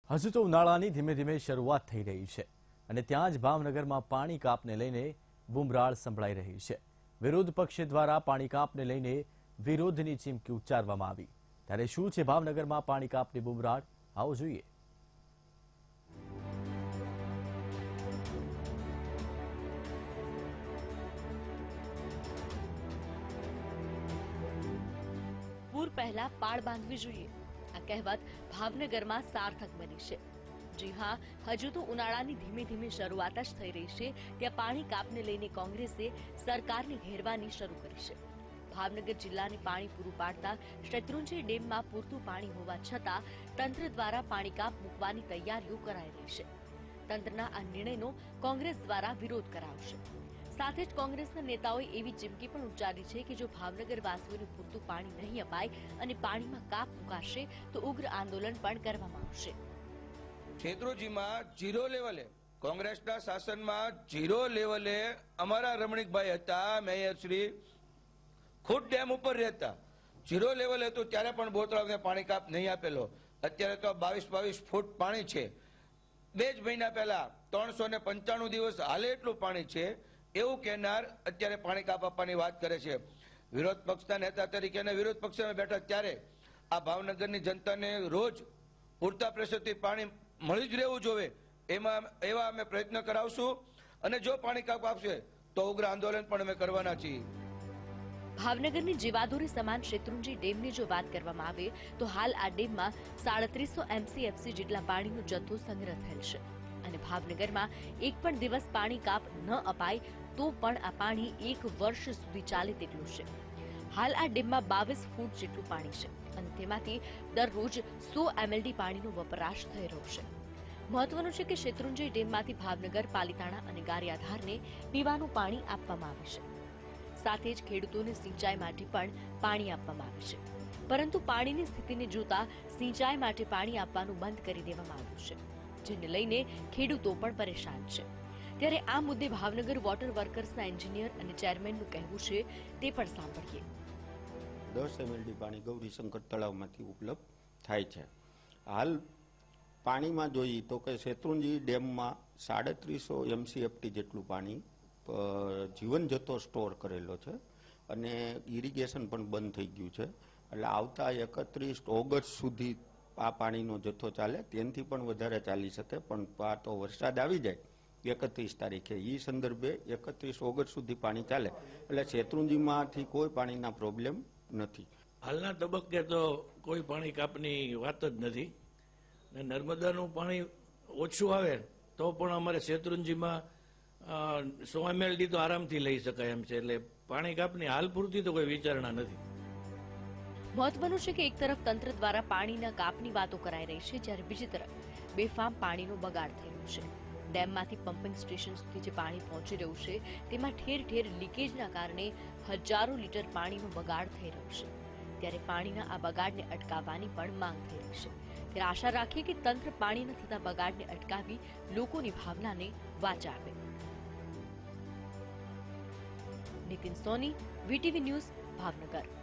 હજુ તો ઉનાળાની ધીમે ધીમે શરૂઆત થઈ રહી છે અને ત્યાં જ ભાવનગરમાં પાણી કાપને લઈને બુમરાળ સંભળાઈ રહી છે। વિરોધ પક્ષ દ્વારા પાણી કાપને લઈને વિરોધની ચીમકી ઉચ્ચારવામાં આવી। ત્યારે શું છે ભાવનગરમાં પાણી કાપની બુમરાળ, આવો જોઈએ। પૂર પહેલા પાળ બાંધવી જોઈએ, આ કહેવત ભાવનગરમાં સાર્થક બની છે। જી હા, હજુ તો ઉનાળાની ધીમે ધીમે શરૂઆત જ થઈ રહી છે, ત્યાં પાણી કાપને લઈને કોંગ્રેસે સરકારને ઘેરવાની શરૂ કરી છે। ભાવનગર જિલ્લાને પાણી પૂરું પાડતા શેત્રુંજી ડેમમાં પૂરતું પાણી હોવા છતાં તંત્ર દ્વારા પાણી કાપ મૂકવાની તૈયારીઓ કરાઈ રહી છે। તંત્રના આ નિર્ણયનો કોંગ્રેસ દ્વારા વિરોધ કરાવશે। સાથે જ કોંગ્રેસના નેતાઓએ એવી ચીમકી પણ ઉચ્ચારી છે કે જો ભાવનગર વાસીઓને પૂરતું પાણી નહીં અપાય અને પાણીમાં કાપ મુકાશે તો ઉગ્ર આંદોલન પણ કરવામાં આવશે। શેત્રુંજીમાં ઝીરો લેવલે કોંગ્રેસના શાસનમાં ઝીરો લેવલે અમારા રમણીકભાઈ હતા મેયર શ્રી, ખુદ ડેમ ઉપર રહેતા, ઝીરો લેવલ હતું ત્યારે પણ બોતળાને પાણી કાપ નહીં આપેલો। અત્યારે તો 22 ફૂટ પાણી છે। 2 જ મહિના પહેલા 395 દિવસ હાલે એટલું પાણી છે એવું કહેનાર અત્યારે પાણી કાપ આપવાની વાત કરે છે। વિરોધ પક્ષના નેતા તરીકે અને વિરોધ પક્ષમાં બેઠા ત્યારે આ ભાવનગરની જનતાને રોજ પૂરતા પ્રેશરથી પાણી મળી જ રહેવું જોઈએ એવા અમે પ્રયત્ન કરાવશું અને જો પાણી કાપ આપશે તો ઉગ્ર આંદોલન પણ અમે કરવાના છીએ। ભાવનગરની જીવાદોરી સમાન શેત્રુંજી ડેમની જો વાત કરવામાં આવે તો હાલ આ ડેમમાં 3700 MCFC જેટલા પાણીનો જથ્થો સંગ્રહ થયેલ છે અને ભાવનગરમાં એક પણ દિવસ પાણી કાપ ન અપાય તો પણ આ પાણી 1 વર્ષ સુધી ચાલે તેટલું છે। હાલ આ ડેમમાં 22 ફૂટ જેટલું પાણી છે અને તેમાંથી દરરોજ 100 mld પાણીનો વપરાશ થઈ રહ્યો છે। મહત્વનું છે કે શેત્રુંજી ડેમમાંથી ભાવનગર, પાલિતાણા અને ગારિયાધારને પીવાનું પાણી આપવામાં આવે છે। સાથે જ ખેડૂતોને સિંચાઈ માટે પણ પાણી આપવામાં આવે છે, પરંતુ પાણીની સ્થિતિને જોતા સિંચાઈ માટે પાણી આપવાનું બંધ કરી દેવામાં આવ્યું છે, જેને લઈને ખેડૂતો પણ પરેશાન છે। ત્યારે આ મુદ્દે ભાવનગર વોટર વર્કર્સના એન્જિનિયર અને ચેરમેનનું કહેવું છે, તે પણ સાંભળીએ। 10 mld પાણી ગૌરીશંકર તળાવમાંથી ઉપલબ્ધ થાય છે। હાલ પાણીમાં જોઈએ તો કે શેત્રુંજી ડેમમાં 3700 MCFT જેટલું પાણી જીવન જથ્થો સ્ટોર કરેલો છે અને ઇરિગેશન પણ બંધ થઈ ગયું છે। એટલે આવતા 31 ઓગસ્ટ સુધી આ પાણીનો જથ્થો ચાલે, તેનાથી પણ વધારે ચાલી શકે, પણ આ તો વરસાદ આવી જાય 31 તારીખે, એ સંદર્ભે 31 ઓગસ્ટ સુધી પાણી ચાલે, એટલે શેત્રુંજીમાંથી કોઈ પાણીના પ્રોબ્લેમ નથી। હાલના તબક્કે તો કોઈ પાણી કાપની વાત જ નથી ને નર્મદાનું પાણી ઓછું આવે તો પણ અમારે શેત્રુંજીમાં 100 mld તો આરામથી લઈ શકાય એમ છે, એટલે પાણી કાપની હાલ પૂરતી તો કોઈ વિચારણા નથી। મહત્વનું છે કે એક તરફ તંત્ર દ્વારા પાણીના કાપની વાતો કરાઈ રહી છે, જ્યારે બીજી તરફ બેફામ પાણીનો બગાડ થઈ રહ્યો છે। ડેમમાંથી પમ્પિંગ સ્ટેશન સુધી જે પાણી પહોંચી રહ્યું છે તેમાં ઠેર ઠેર લીકેજના કારણે હજારો લીટર પાણીનો બગાડ થઈ રહ્યો છે। ત્યારે પાણીના આ બગાડને અટકાવવાની પણ માંગ થઈ રહી છે। ત્યારે આશા રાખીએ કે તંત્ર પાણીના થતા બગાડને અટકાવી લોકોની ભાવનાને વાચા આપે। Nitin Soni, VTV news, Bhavnagar.